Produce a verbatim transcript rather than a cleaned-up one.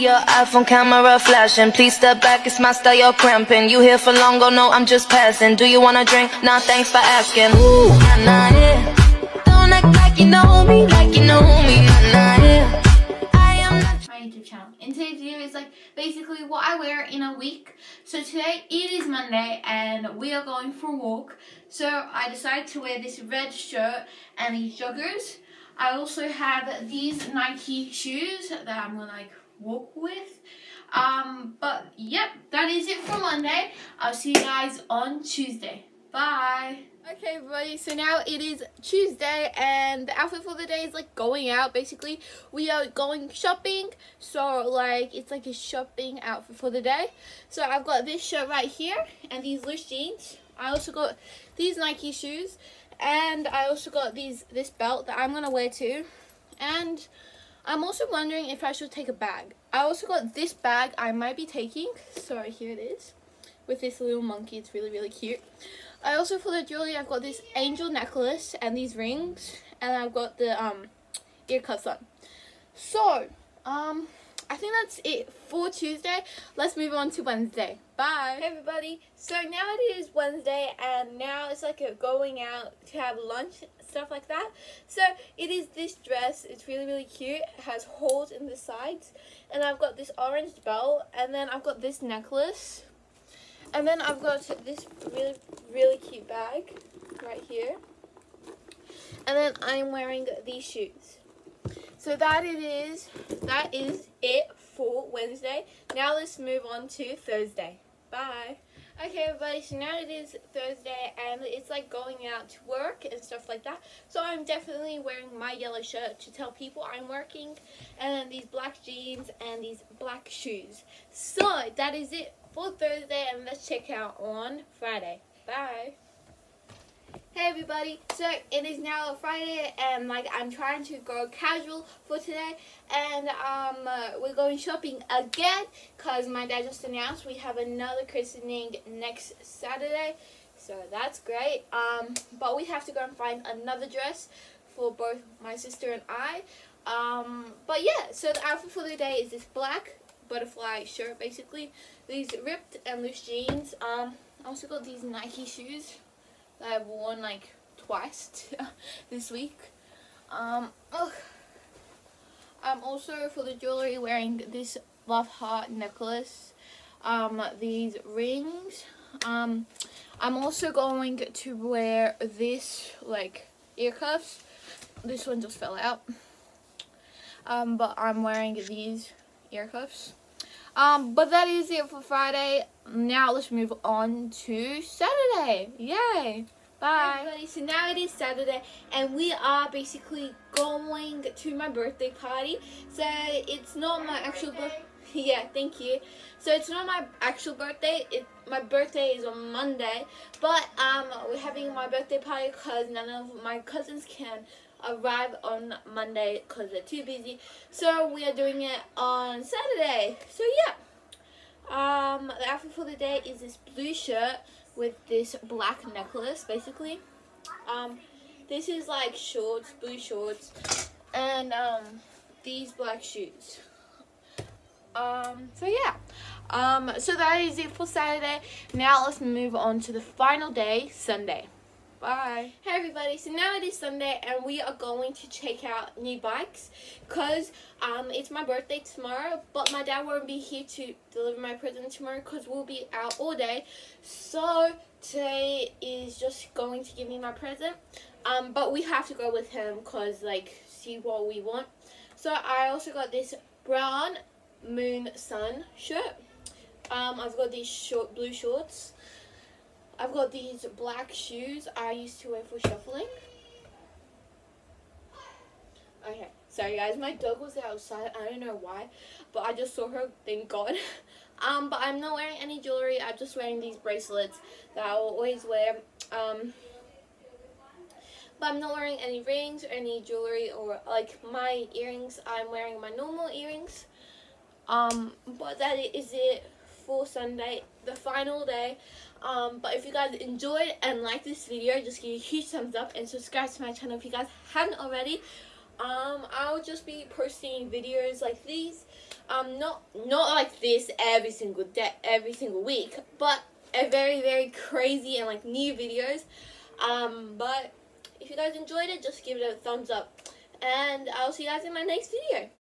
see your iPhone camera flashing. Please step back, it's my style, you're cramping. You here for long, oh no, I'm just passing. Do you wanna drink? Nah, thanks for asking. Ooh, nah, nah, yeah. Don't act like you know me, like you know me, nah, nah, yeah. I am not my YouTube channel. And today's video is like basically what I wear in a week. So today it is Monday and we are going for a walk. So I decided to wear this red shirt and these joggers. I also have these Nike shoes that I'm gonna like walk with. Um, but yep, that is it for Monday. I'll see you guys on Tuesday. Bye. Okay everybody, so now it is Tuesday and the outfit for the day is like going out. Basically we are going shopping, so like it's like a shopping outfit for the day. So I've got this shirt right here and these loose jeans. I also got these Nike shoes and I also got these this belt that I'm gonna wear too. And I'm also wondering if I should take a bag. I also got this bag I might be taking, so here it is with this little monkey. It's really really cute. I also, for the jewelry, I've got this angel necklace and these rings, and I've got the um ear cuffs on. So um I think that's it for Tuesday. Let's move on to Wednesday. Bye. Hey everybody, so now it is Wednesday and now it's like a going out to have lunch, stuff like that. So it is this dress. It's really really cute. It has holes in the sides and I've got this orange belt and then I've got this necklace. And then I've got this really, really cute bag right here. And then I'm wearing these shoes. So that it is, that is it for Wednesday. Now let's move on to Thursday. Bye. Okay everybody, so now it is Thursday and it's like going out to work and stuff like that. So I'm definitely wearing my yellow shirt to tell people I'm working. And then these black jeans and these black shoes. So that is it for Thursday and let's check out on Friday. Bye. Hey everybody, so it is now Friday and like I'm trying to go casual for today and um uh, we're going shopping again because my dad just announced we have another christening next Saturday, so that's great. Um but we have to go and find another dress for both my sister and I. Um but yeah, so the outfit for the day is this black butterfly shirt, basically these ripped and loose jeans. um I also got these Nike shoes that I've worn like twice this week. um ugh. I'm also, for the jewelry, wearing this love heart necklace, um these rings. um I'm also going to wear this like ear cuffs. This one just fell out, um but I'm wearing these ear cuffs. Um, but that is it for Friday. Now let's move on to Saturday. Yay! Bye. Hi everybody, so now it is Saturday and we are basically going to my birthday party. So it's not my actual birthday. Yeah, thank you. So it's not my actual birthday. It my birthday is on Monday, but um we're having my birthday party because none of my cousins can arrive on Monday because they're too busy. So we are doing it on Saturday. So yeah. Um the outfit for the day is this blue shirt with this black necklace, basically. Um this is like shorts, blue shorts, and um these black shoes. Um so yeah. Um so that is it for Saturday. Now let's move on to the final day, Sunday. Bye. Hey everybody, so now it is Sunday and we are going to check out new bikes because um it's my birthday tomorrow, but my dad won't be here to deliver my present tomorrow because we'll be out all day. So today is just going to give me my present, um but we have to go with him because like see what we want. So I also got this brown moon sun shirt. um I've got these short blue shorts. I've got these black shoes I used to wear for shuffling. Okay, sorry guys, my dog was outside. I don't know why, but I just saw her, thank God. Um, but I'm not wearing any jewelry. I'm just wearing these bracelets that I will always wear. Um, but I'm not wearing any rings or any jewelry or like my earrings. I'm wearing my normal earrings. Um, but that is it for Sunday, the final day. Um, but if you guys enjoyed and liked this video, just give me a huge thumbs up and subscribe to my channel if you guys haven't already. Um, I'll just be posting videos like these Um, not not like this every single day, every single week, but a very very crazy and like new videos. Um, but if you guys enjoyed it, just give it a thumbs up, and I'll see you guys in my next video.